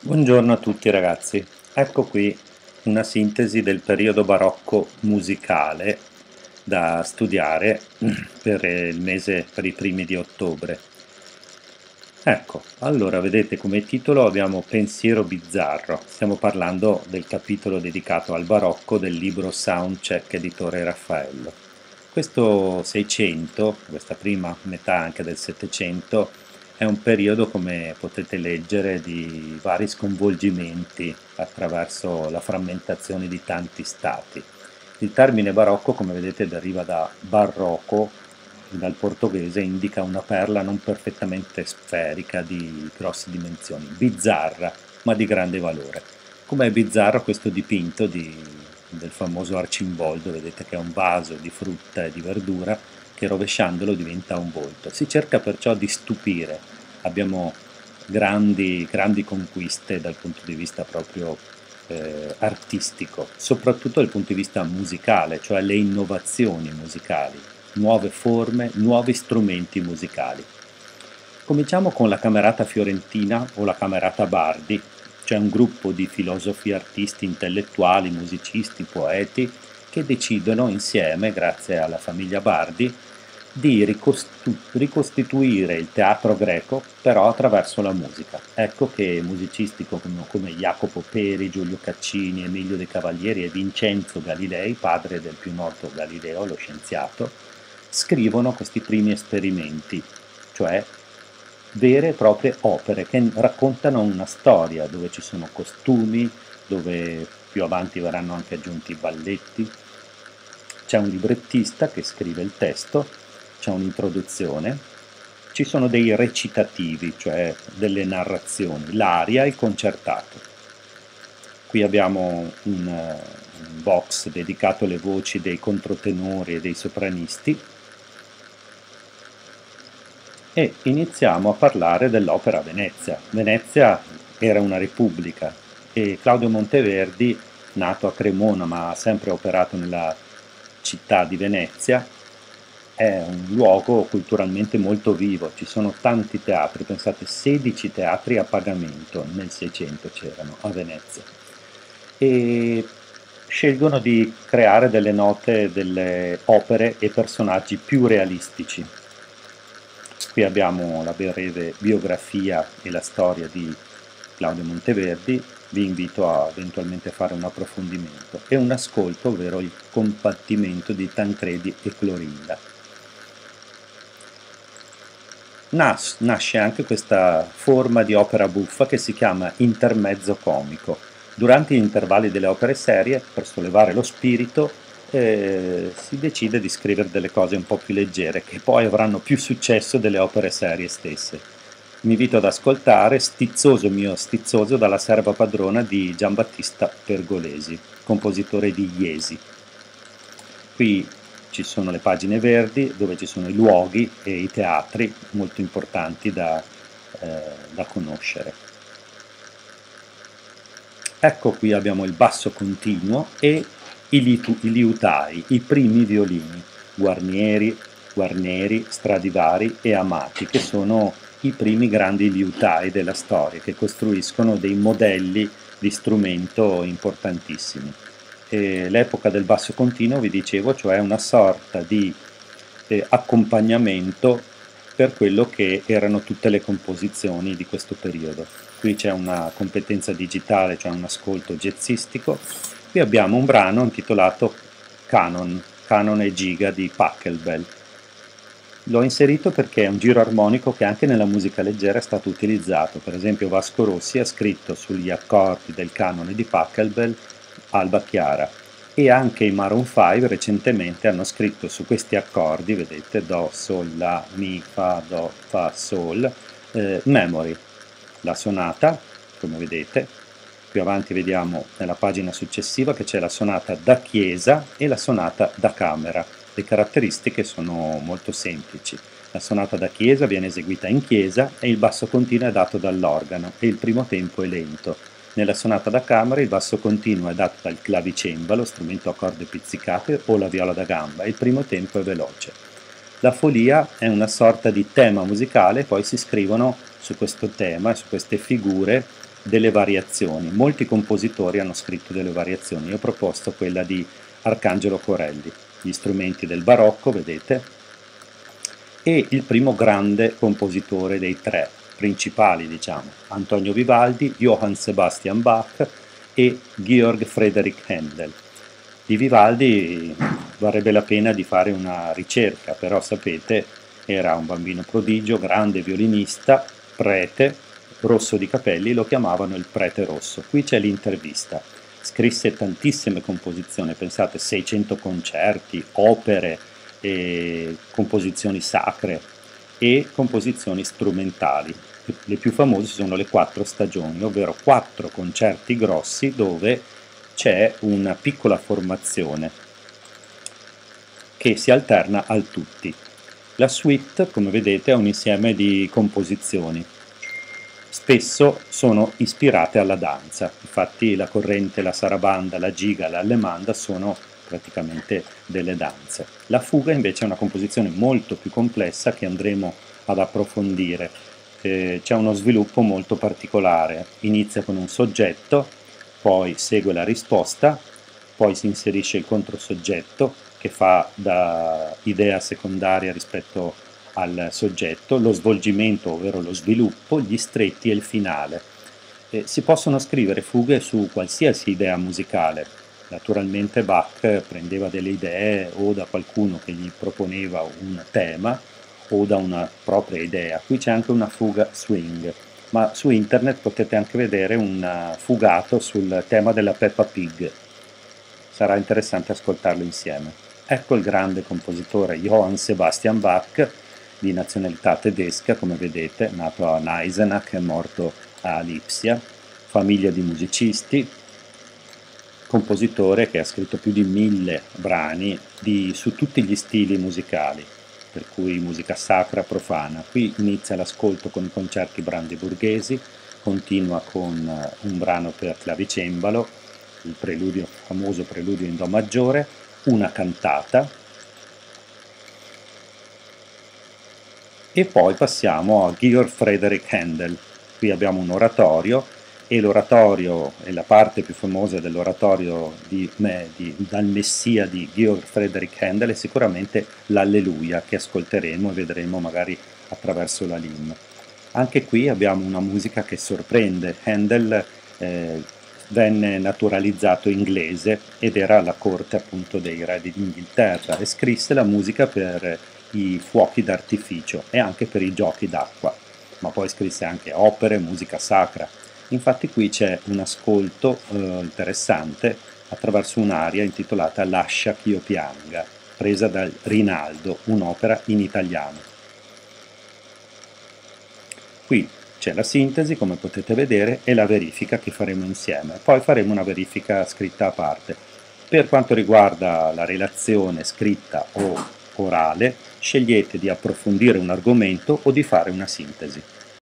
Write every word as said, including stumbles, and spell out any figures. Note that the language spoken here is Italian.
Buongiorno a tutti ragazzi, ecco qui una sintesi del periodo barocco musicale da studiare per il mese, per i primi di ottobre. Ecco, allora vedete come titolo abbiamo Pensiero bizzarro, stiamo parlando del capitolo dedicato al barocco del libro Soundcheck editore Raffaello. Questo seicento, questa prima metà anche del settecento, è un periodo, come potete leggere, di vari sconvolgimenti attraverso la frammentazione di tanti stati. Il termine barocco, come vedete, deriva da barroco, dal portoghese, indica una perla non perfettamente sferica di grosse dimensioni, bizzarra ma di grande valore. Com'è bizzarro questo dipinto di, del famoso Arcimboldo, vedete che è un vaso di frutta e di verdura che rovesciandolo diventa un volto. Si cerca perciò di stupire, abbiamo grandi, grandi conquiste dal punto di vista proprio eh, artistico, soprattutto dal punto di vista musicale, cioè le innovazioni musicali, nuove forme, nuovi strumenti musicali. Cominciamo con la Camerata Fiorentina o la Camerata Bardi, cioè un gruppo di filosofi, artisti, intellettuali, musicisti, poeti che decidono insieme, grazie alla famiglia Bardi, di ricostu- ricostituire il teatro greco però attraverso la musica. Ecco che musicisti come, come Jacopo Peri, Giulio Caccini, Emilio De Cavalieri e Vincenzo Galilei, padre del più noto Galileo, lo scienziato, scrivono questi primi esperimenti, cioè vere e proprie opere che raccontano una storia dove ci sono costumi, dove più avanti verranno anche aggiunti balletti. C'è un librettista che scrive il testo, c'è un'introduzione, ci sono dei recitativi, cioè delle narrazioni, l'aria e il concertato. Qui abbiamo un, un box dedicato alle voci dei controtenori e dei sopranisti e iniziamo a parlare dell'opera a Venezia. Venezia era una repubblica e Claudio Monteverdi, nato a Cremona ma ha sempre operato nella città di Venezia, è un luogo culturalmente molto vivo, ci sono tanti teatri, pensate sedici teatri a pagamento nel seicento c'erano a Venezia e scelgono di creare delle note, delle opere e personaggi più realistici. Qui abbiamo la breve biografia e la storia di Claudio Monteverdi, vi invito a eventualmente fare un approfondimento e un ascolto, ovvero il combattimento di Tancredi e Clorinda. Nas- nasce anche questa forma di opera buffa che si chiama intermezzo comico. Durante gli intervalli delle opere serie, per sollevare lo spirito, eh, si decide di scrivere delle cose un po' più leggere, che poi avranno più successo delle opere serie stesse. Mi invito ad ascoltare Stizzoso mio stizzoso dalla serva padrona di Giambattista Pergolesi, compositore di Iesi. Qui ci sono le pagine verdi dove ci sono i luoghi e i teatri molto importanti da, eh, da conoscere. Ecco qui abbiamo il basso continuo e i, litu- i liutai, i primi violini, Guarnieri, Guarneri, Stradivari e Amati, che sono i primi grandi liutai della storia, che costruiscono dei modelli di strumento importantissimi. E l'epoca del basso continuo, vi dicevo, cioè una sorta di eh, accompagnamento per quello che erano tutte le composizioni di questo periodo. Qui c'è una competenza digitale, cioè un ascolto jazzistico. Qui abbiamo un brano intitolato Canon, Canon e Giga di Pachelbel. L'ho inserito perché è un giro armonico che anche nella musica leggera è stato utilizzato. Per esempio Vasco Rossi ha scritto sugli accordi del canone di Pachelbel Alba Chiara e anche i Maroon cinque recentemente hanno scritto su questi accordi, vedete, Do, Sol, La, Mi, Fa, Do, Fa, Sol, eh, Memory, la sonata, come vedete. Più avanti vediamo nella pagina successiva che c'è la sonata da chiesa e la sonata da camera. Le caratteristiche sono molto semplici. La sonata da chiesa viene eseguita in chiesa e il basso continuo è dato dall'organo e il primo tempo è lento. Nella sonata da camera il basso continuo è dato dal clavicembalo, strumento a corde pizzicate, o la viola da gamba e il primo tempo è veloce. La folia è una sorta di tema musicale, poi si scrivono su questo tema e su queste figure delle variazioni. Molti compositori hanno scritto delle variazioni, io ho proposto quella di Arcangelo Corelli, gli strumenti del barocco, vedete, e il primo grande compositore dei tre principali, diciamo, Antonio Vivaldi, Johann Sebastian Bach e Georg Friedrich Händel. Di Vivaldi varrebbe la pena di fare una ricerca, però sapete, era un bambino prodigio, grande violinista, prete, rosso di capelli, lo chiamavano il prete rosso. Qui c'è l'intervista. Scrisse tantissime composizioni, pensate, seicento concerti, opere, e composizioni sacre e composizioni strumentali. Le più famose sono le quattro stagioni, ovvero quattro concerti grossi dove c'è una piccola formazione che si alterna al tutti. La suite, come vedete, è un insieme di composizioni. Spesso sono ispirate alla danza, infatti la corrente, la sarabanda, la giga, l'allemanda sono praticamente delle danze. La fuga invece è una composizione molto più complessa che andremo ad approfondire. Eh, c'è uno sviluppo molto particolare, inizia con un soggetto, poi segue la risposta, poi si inserisce il controsoggetto che fa da idea secondaria rispetto al soggetto, lo svolgimento, ovvero lo sviluppo, gli stretti e il finale. Eh, si possono scrivere fughe su qualsiasi idea musicale. Naturalmente Bach prendeva delle idee o da qualcuno che gli proponeva un tema o da una propria idea. Qui c'è anche una fuga swing, ma su internet potete anche vedere un fugato sul tema della Peppa Pig. Sarà interessante ascoltarlo insieme. Ecco il grande compositore Johann Sebastian Bach, di nazionalità tedesca, come vedete, nato a Eisenach e morto a Lipsia, famiglia di musicisti, compositore che ha scritto più di mille brani di, su tutti gli stili musicali, per cui musica sacra, profana. Qui inizia l'ascolto con i concerti brandeburghesi, continua con un brano per clavicembalo, il preludio, famoso preludio in do maggiore, una cantata, e poi passiamo a Georg Friedrich Händel. Qui abbiamo un oratorio, e l'oratorio, e la parte più famosa dell'oratorio di, di, dal Messia di Georg Friedrich Händel è sicuramente l'Alleluia, che ascolteremo e vedremo magari attraverso la l'inno. Anche qui abbiamo una musica che sorprende. Händel eh, venne naturalizzato inglese ed era alla corte appunto dei re d'Inghilterra e scrisse la musica per i fuochi d'artificio e anche per i giochi d'acqua, ma poi scrisse anche opere, musica sacra. Infatti qui c'è un ascolto eh, interessante attraverso un'aria intitolata Lascia ch'io pianga, presa dal Rinaldo, un'opera in italiano. Qui c'è la sintesi, come potete vedere, e la verifica che faremo insieme. Poi faremo una verifica scritta a parte. Per quanto riguarda la relazione scritta o orale, scegliete di approfondire un argomento o di fare una sintesi.